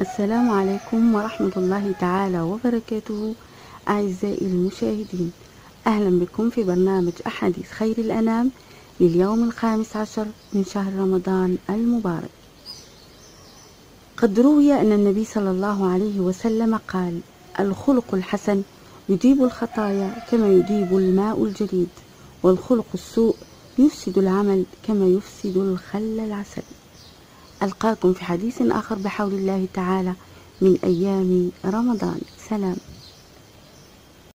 السلام عليكم ورحمة الله تعالى وبركاته. أعزائي المشاهدين، أهلا بكم في برنامج أحاديث خير الأنام لليوم 15 من شهر رمضان المبارك. قد روي أن النبي صلى الله عليه وسلم قال: الخلق الحسن يذيب الخطايا كما يذيب الماء الجليد، والخلق السوء يفسد العمل كما يفسد الخل العسل. ألقاكم في حديث آخر بحول الله تعالى من أيام رمضان. سلام.